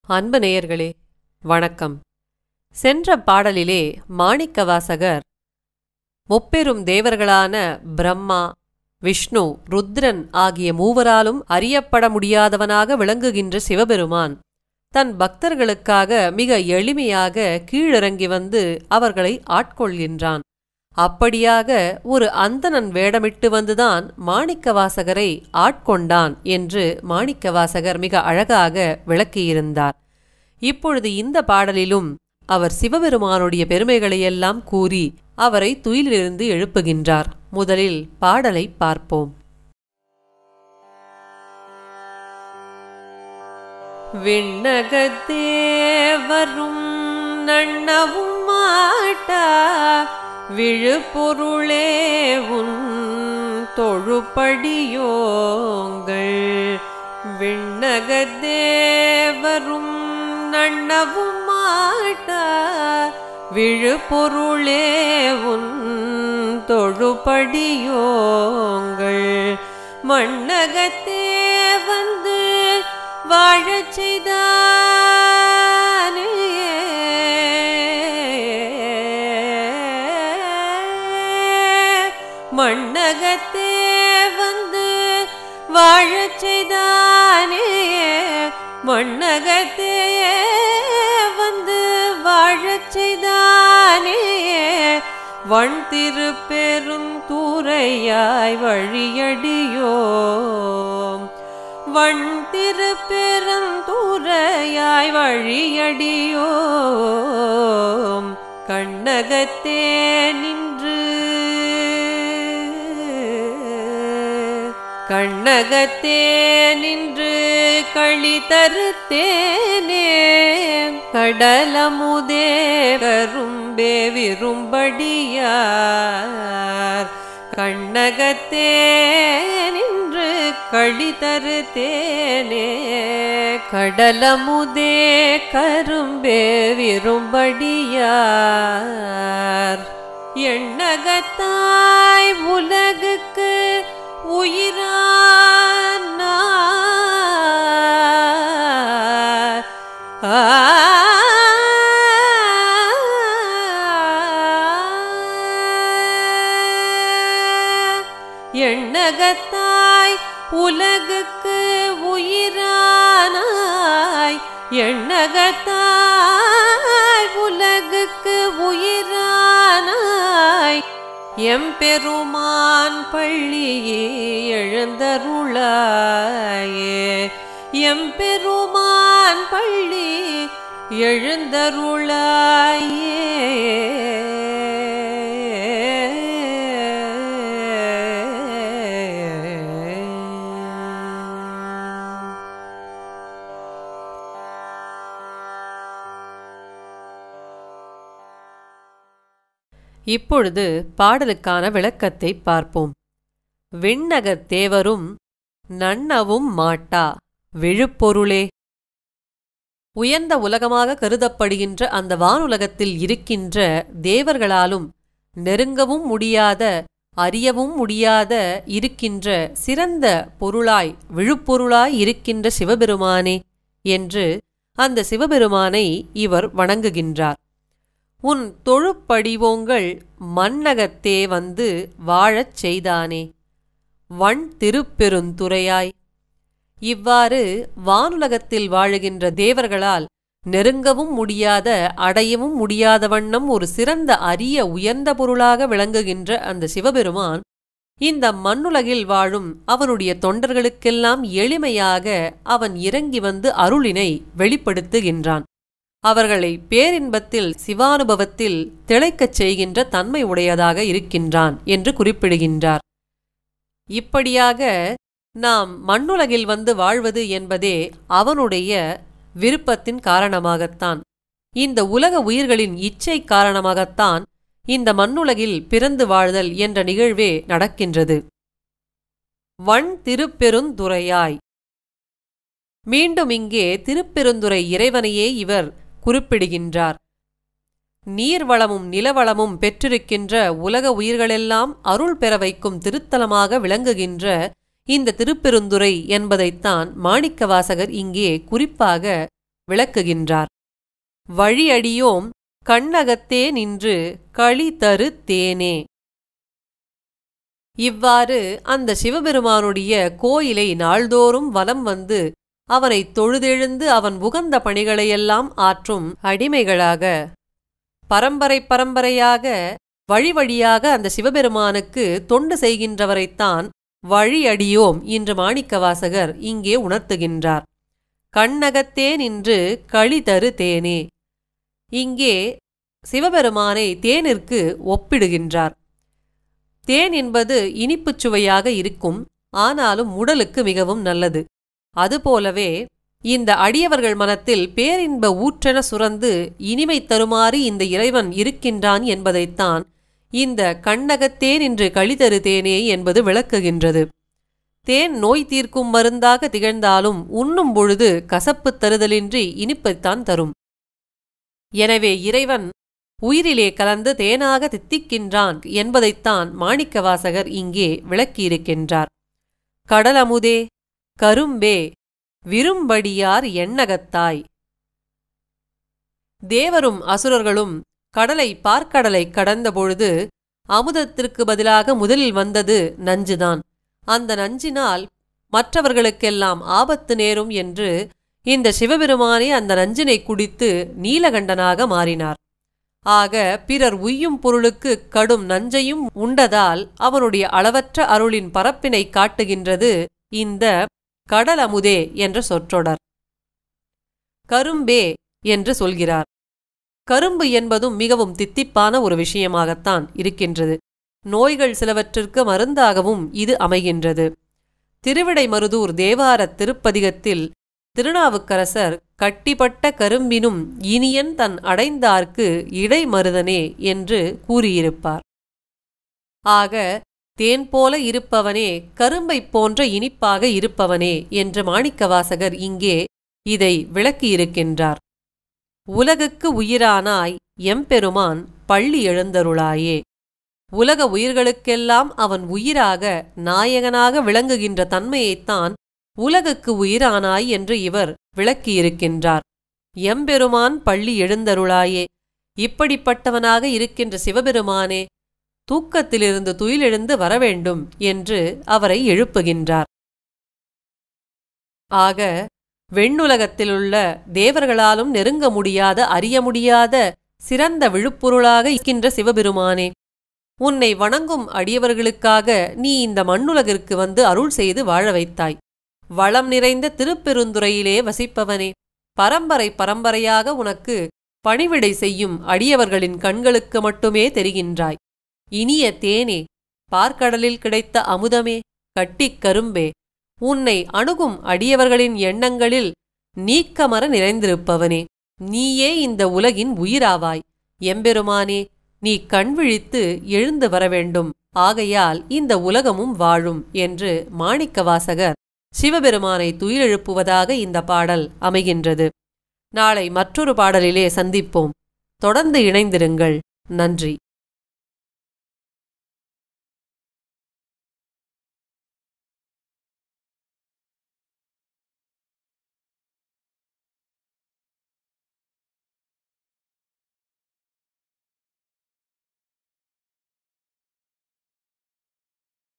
அன்பு நேயர்களே வணக்கம். சென்ற பாடலிலே மாணிக்கவாசகர் முப்பெரும் தேவர்களான பிரம்மா, விஷ்ணு, ருத்ரன் ஆகிய மூவராலும் அறியப்பட முடியாதவனாக விளங்குகின்ற சிவபெருமான் தன் பக்தர்களுக்காக மிக எளிமையாக கீழிறங்கி வந்து அவர்களை ஆட்கொள்கின்றான். அப்படியாக ஒரு அந்தணன் வேடமிட்டு வந்துதான் மாணிக்கவாசகரை ஆட்கொண்டான் என்று மாணிக்கவாசகர் மிக அழகாக விளக்கியிருந்தார். இப்பொழுது இந்த பாடலிலும் அவர் சிவபெருமானுடைய பெருமைகளையெல்லாம் கூறி அவரை துயிலிலிருந்து எழுப்புகின்றார். முதலில் பாடலை பார்ப்போம். விண்ணகத்தேவரும் நன்னவும் மாட்டா விழுப்பொருளே உன் தொழுபடியோங்கள். விண்ணகத்தேவரும் நன்னவும் மாட்டா விழுப்பொருளே உன் தொழுபடியோங்கள். மண்ணகத்தே வந்து வாழச் செய்தானே மண்ணகத்தே வந்து வாழச் செய்தானே மண்ணகத்தே வந்து வாழச் செய்தானே வண் திருப்பெருந்துறையாய் வழியடியோம். வண் திருப்பெருந்துறையாய் வழியடியோம். கண்ணகத்தே நின்று கண்ணகத்தே நின்று களி தருத்தேனே கடலமுதே கரும்பே விரும்படியார். கண்ணகத்தே நின்று களி தருத்தேனே கடலமுதே கரும்பே விரும்படியார். எண்ணகத்தாய் உலகுக்கு உயிரானார். எண்ணகத்தாய் உலகுக்கு உயிரானாய். எண்ணகத்தாய் உலகுக்கு உயிரானாய். எம்பெருமான் பள்ளியே எழுந்தருளாயே. எம்பெருமான் பள்ளி எழுந்தருளாயே. இப்பொழுது பாடலுக்கான விளக்கத்தை பார்ப்போம். விண்ணகத் தேவரும் நன்னவும் மாட்டா விழுப்பொருளே. உயர்ந்த உலகமாக கருதப்படுகின்ற அந்த வானுலகத்தில் இருக்கின்ற தேவர்களாலும் நெருங்கவும் முடியாத அறியவும் முடியாத இருக்கின்ற சிறந்த பொருளாய் விழுப்பொருளாய் இருக்கின்ற சிவபெருமானே என்று அந்த சிவபெருமானை இவர் வணங்குகின்றார். உன் தொழுப்படிவோங்கள் மண்ணகத்தே வந்து வாழச் செய்தானே வண் திருப்பெருந்துறையாய். இவ்வாறு வானுலகத்தில் வாழுகின்ற தேவர்களால் நெருங்கவும் முடியாத அடையவும் முடியாத வண்ணம் ஒரு சிறந்த அரிய உயர்ந்த பொருளாக விளங்குகின்ற அந்த சிவபெருமான் இந்த மண்ணுலகில் வாழும் அவனுடைய தொண்டர்களுக்கெல்லாம் எளிமையாக அவன் இறங்கி வந்து அருளினை வெளிப்படுத்துகின்றான். அவர்களை பேரின்பத்தில் சிவானுபவத்தில் திளைக்கச் செய்கின்ற தன்மை உடையதாக இருக்கின்றான் என்று குறிப்பிடுகின்றார். இப்படியாக நாம் மண்ணுலகில் வந்து வாழ்வது என்பதே அவனுடைய விருப்பத்தின் காரணமாகத்தான், இந்த உலக உயிர்களின் இச்சை காரணமாகத்தான் இந்த மண்ணுலகில் பிறந்து வாழ்தல் என்ற நிகழ்வே நடக்கின்றது. வண் திருப்பெருந்துறையாய். மீண்டும் இங்கே திருப்பெருந்துறை இறைவனையே இவர் குறிப்பிடுகின்றார். நீர்வளமும் நிலவளமும் பெற்றிருக்கின்ற உலக உயிர்களெல்லாம் அருள் பெற வைக்கும் திருத்தலமாக விளங்குகின்ற இந்த திருப்பெருந்துறை என்பதைத்தான் மாணிக்கவாசகர் இங்கே குறிப்பாக விளக்குகின்றார். வழியடியோம் கண்ணகத்தே நின்று களி தரு தேனே. இவ்வாறு அந்த சிவபெருமானுடைய கோயிலை நாள்தோறும் வலம் வந்து அவனை தொழுதெழுந்து அவன் உகந்த பணிகளையெல்லாம் ஆற்றும் அடிமைகளாக பரம்பரை பரம்பரையாக வழி வழியாக அந்த சிவபெருமானுக்கு தொண்டு செய்கின்றவரைத்தான் வழியடியோம் என்று மாணிக்கவாசகர் இங்கே உணர்த்துகின்றார். கண்ணகத்தே நின்று களி தரு தேனே. இங்கே சிவபெருமானை தேனிற்கு ஒப்பிடுகின்றார். தேன் என்பது இனிப்புச் சுவையாக இருக்கும், ஆனாலும் உடலுக்கு மிகவும் நல்லது. அதுபோலவே இந்த அடியவர்கள் மனத்தில் பேரின்ப ஊற்றென சுரந்து இனிமை தருமாறு இந்த இறைவன் இருக்கின்றான் என்பதைத்தான் இந்த கண்ணகத்தேன் என்று களிதரு தேனே என்பது விளக்குகின்றது. தேன் நோய் தீர்க்கும் மருந்தாக திகழ்ந்தாலும் உண்ணும் பொழுது கசப்பு தருதலின்றி இனிப்பைத்தான் தரும். எனவே இறைவன் உயிரிலே கலந்து தேனாக தித்திக்கின்றான் என்பதைத்தான் மாணிக்கவாசகர் இங்கே விளக்கியிருக்கின்றார். கடலமுதே கரும்பே விரும்படியார் எண்ணகத்தாய். தேவரும் அசுரர்களும் கடலை பார்க்கடலை கடந்தபொழுது அமுதத்திற்கு பதிலாக முதலில் வந்தது நஞ்சுதான். அந்த நஞ்சினால் மற்றவர்களுக்கெல்லாம் ஆபத்து நேரும் என்று இந்த சிவபெருமானே அந்த நஞ்சினை குடித்து நீலகண்டனாக மாறினார். ஆக பிறர் உய்யும் பொருளுக்கு கடும் நஞ்சையும் உண்டதால் அவனுடைய அளவற்ற அருளின் பரப்பினை காட்டுகின்றது இந்த கடலமுதே என்ற சொற்றொடர். கரும்பே என்று சொல்கிறார். கரும்பு என்பதும் மிகவும் தித்திப்பான ஒரு விஷயமாகத்தான் இருக்கின்றது. நோய்கள் சிலவற்றிற்கு மருந்தாகவும் இது அமைகின்றது. திருவிடைமருதூர் தேவார திருப்பதிகத்தில் திருநாவுக்கரசர் கட்டிப்பட்ட கரும்பினும் இனியன் தன் அடைந்தார்க்கு இடைமருதனே என்று கூறியிருப்பார். ஆக தேன் போல இருப்பவனே, கரும்பைப் போன்ற இனிப்பாக இருப்பவனே என்று மாணிக்கவாசகர் இங்கே இதை விளக்கியிருக்கின்றார். உலகுக்கு உயிரானாய் எம்பெருமான் பள்ளி எழுந்தருளாயே. உலக உயிர்களுக்கெல்லாம் அவன் உயிராக நாயகனாக விளங்குகின்ற தன்மையைத்தான் உலகுக்கு உயிரானாய் என்று இவர் விளக்கியிருக்கின்றார். எம்பெருமான் பள்ளி எழுந்தருளாயே. இப்படிப்பட்டவனாக இருக்கின்ற சிவபெருமானே, தூக்கத்திலிருந்து துயிலெழுந்து வரவேண்டும் என்று அவரை எழுப்புகின்றார். ஆக வெண்ணுலகத்திலுள்ள தேவர்களாலும் நெருங்க முடியாத அறிய முடியாத சிறந்த விழுப்பொருளாக இருக்கின்ற சிவபெருமானே, உன்னை வணங்கும் அடியவர்களுக்காக நீ இந்த மண்ணுலகிற்கு வந்து அருள் செய்து வாழ வைத்தாய். வளம் நிறைந்த திருப்பெருந்துறையிலே வசிப்பவனே, பரம்பரை பரம்பரையாக உனக்கு பணிவிடை செய்யும் அடியவர்களின் கண்களுக்கு மட்டுமே தெரிகின்றாய். இனிய தேனே, பார்க்கடலில் கிடைத்த அமுதமே, கட்டிக் கரும்பே, உன்னை அணுகும் அடியவர்களின் எண்ணங்களில் நீக்கமர நிறைந்திருப்பவனே, நீயே இந்த உலகின் உயிராவாய். எம்பெருமானே, நீ கண்விழித்து எழுந்து வரவேண்டும். ஆகையால் இந்த உலகமும் வாழும் என்று மாணிக்கவாசகர் சிவபெருமானை துயிலெழுப்புவதாக இந்த பாடல் அமைகின்றது. நாளை மற்றொரு பாடலிலே சந்திப்போம். தொடர்ந்து இணைந்திருங்கள். நன்றி.